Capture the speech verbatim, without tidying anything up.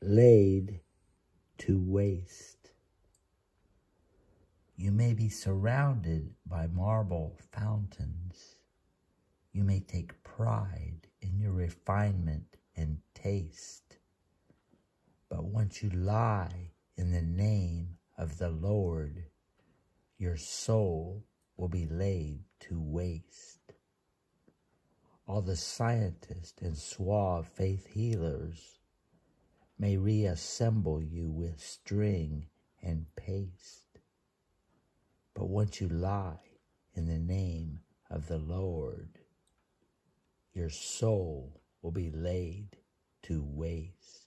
laid to waste. You may be surrounded by marble fountains. You may take pride in your refinement and taste. But once you lie in the name of the Lord, your soul will be laid to waste. All the scientists and suave faith healers may reassemble you with string and paste. But once you lie in the name of the Lord, your soul will be laid to waste.